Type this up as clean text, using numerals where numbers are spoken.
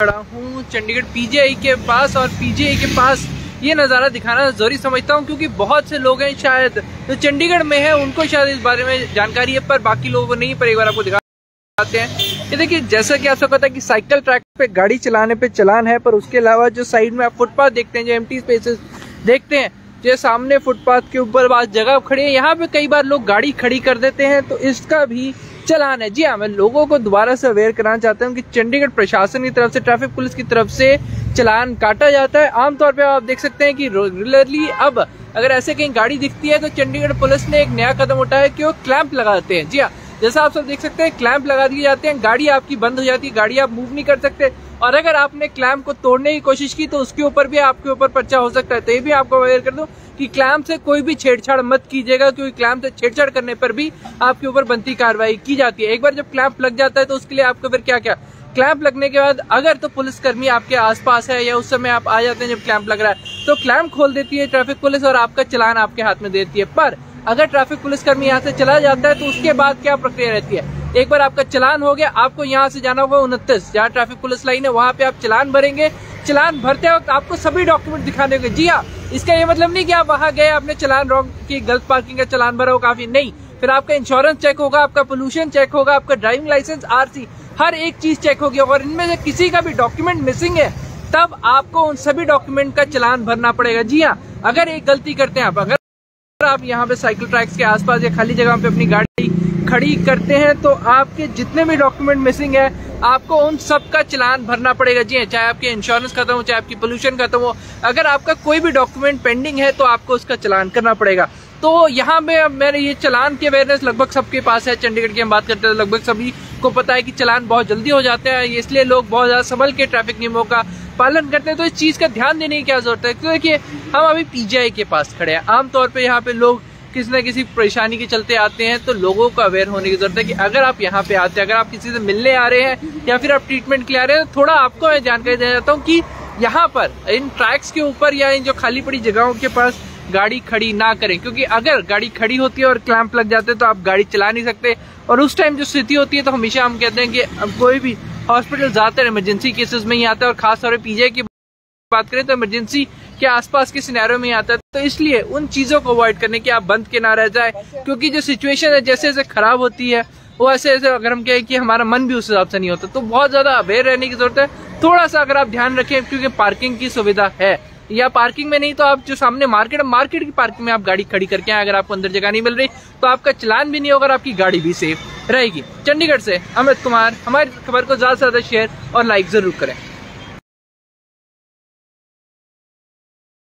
खड़ा हूँ चंडीगढ़ पीजीआई के पास, और पीजीआई के पास ये नज़ारा दिखाना जरूरी समझता हूँ क्योंकि बहुत से लोग हैं शायद जो चंडीगढ़ में है उनको शायद इस बारे में जानकारी है, पर बाकी लोगों को नहीं। पर एक बार आपको दिखाते हैं। ये देखिए, जैसा कि आपको पता है कि साइकिल ट्रैक पे गाड़ी चलाने पे चलान है, पर उसके अलावा जो साइड में आप फुटपाथ देखते हैं, जो एम्प्टी स्पेसेस देखते हैं, जो सामने फुटपाथ के ऊपर बाद जगह खड़ी है, यहाँ पे कई बार लोग गाड़ी खड़ी कर देते हैं, तो इसका भी चलान है। जी हाँ, मैं लोगों को दोबारा से अवेयर कराना चाहता हूँ कि चंडीगढ़ प्रशासन की तरफ से, ट्रैफिक पुलिस की तरफ से चलान काटा जाता है। आमतौर पे आप देख सकते हैं कि रेगुलरली अब अगर ऐसे कहीं गाड़ी दिखती है तो चंडीगढ़ पुलिस ने एक नया कदम उठाया कि वो क्लैंप लगा देते हैं। जी हाँ, जैसा आप सब देख सकते हैं, क्लैंप लगा दिए जाते हैं, गाड़ी आपकी बंद हो जाती है, गाड़ी आप मूव नहीं कर सकते, और अगर आपने क्लैंप को तोड़ने की कोशिश की तो उसके ऊपर भी आपके ऊपर पर्चा हो सकता है। तो ये भी आपको अवेयर कर दूं कि क्लैंप से कोई भी छेड़छाड़ मत कीजिएगा, क्योंकि क्लैंप से छेड़छाड़ करने पर भी आपके ऊपर बनती कार्रवाई की जाती है। एक बार जब क्लैंप लग जाता है तो उसके लिए आपको फिर क्या क्या, क्लैंप लगने के बाद अगर तो पुलिसकर्मी आपके आसपास है या उस समय आप आ जाते हैं जब क्लैंप लग रहा है, तो क्लैंप खोल देती है ट्रैफिक पुलिस और आपका चालान आपके हाथ में देती है। पर अगर ट्रैफिक पुलिसकर्मी यहाँ से चला जाता है तो उसके बाद क्या प्रक्रिया रहती है? एक बार आपका चालान हो गया, आपको यहाँ से जाना होगा 29 जहाँ ट्रैफिक पुलिस लाइन है, वहाँ पे आप चालान भरेंगे। चालान भरते वक्त आपको सभी डॉक्यूमेंट दिखाने होंगे। जी हाँ, इसका ये मतलब नहीं कि आप वहाँ गए, आपने चालान रॉन्ग की, गलत पार्किंग का चालान भरा हो काफी नहीं, फिर आपका इंश्योरेंस चेक होगा, आपका पोल्यूशन चेक होगा, आपका ड्राइविंग लाइसेंस, आरसी, हर एक चीज चेक होगी। और इनमें से किसी का भी डॉक्यूमेंट मिसिंग है तब आपको उन सभी डॉक्यूमेंट का चालान भरना पड़ेगा। जी हाँ, अगर एक गलती करते हैं अगर आप यहाँ पे साइकिल ट्रैक्स के आसपास या खाली जगह पे अपनी गाड़ी खड़ी करते हैं तो आपके जितने भी डॉक्यूमेंट मिसिंग है आपको उन सब का चालान भरना पड़ेगा। जी हाँ, चाहे आपके इंश्योरेंस खत्म हो, चाहे आपकी पोल्यूशन खत्म हो, अगर आपका कोई भी डॉक्यूमेंट पेंडिंग है तो आपको उसका चालान करना पड़ेगा। तो यहाँ पे मैंने ये चालान की अवेयरनेस लगभग सबके पास है। चंडीगढ़ की हम बात करते हैं, लगभग सभी को पता है कि चालान बहुत जल्दी हो जाते हैं, इसलिए लोग बहुत ज्यादा संभल के ट्रैफिक नियमों का पालन करते हैं। तो इस चीज का ध्यान देने की क्या जरूरत है? क्योंकि देखिए, हम अभी पीजीआई के पास खड़े हैं। आमतौर पे यहाँ पे लोग किसी न किसी परेशानी के चलते आते हैं, तो लोगों को अवेयर होने की जरूरत है कि अगर आप यहाँ पे आते हैं, अगर आप किसी से मिलने आ रहे हैं या फिर आप ट्रीटमेंट के लिए आ रहे हैं, तो थोड़ा आपको मैं जानकारी देना चाहता हूँ कि यहाँ पर इन ट्रैक्स के ऊपर या इन जो खाली पड़ी जगहों के पास गाड़ी खड़ी ना करें, क्योंकि अगर गाड़ी खड़ी होती है और क्लैंप लग जाते हैं तो आप गाड़ी चला नहीं सकते। और उस टाइम जो स्थिति होती है तो हमेशा हम कहते हैं कि कोई भी हॉस्पिटल ज्यादातर इमरजेंसी केसेस में ही आता है, और खासतौर पर पीजीआई की बात करें तो इमरजेंसी के आसपास के सिनेरियो में आता है। तो इसलिए उन चीजों को अवॉइड करने की आप बंद के ना रह जाए, क्योंकि जो सिचुएशन है जैसे जैसे खराब होती है वो ऐसे ऐसे अगर हम कहें कि हमारा मन भी उस हिसाब से नहीं होता, तो बहुत ज्यादा अवेयर रहने की जरूरत है। थोड़ा सा अगर आप ध्यान रखें, क्योंकि पार्किंग की सुविधा है, या पार्किंग में नहीं तो आप जो सामने मार्केट की पार्किंग में आप गाड़ी खड़ी करके आए, अगर आपको अंदर जगह नहीं मिल रही तो आपका चालान भी नहीं होगा और आपकी गाड़ी भी सेफ रहेगी। चंडीगढ़ से अमित कुमार, हमारी खबर को ज्यादा से ज्यादा शेयर और लाइक जरूर करें।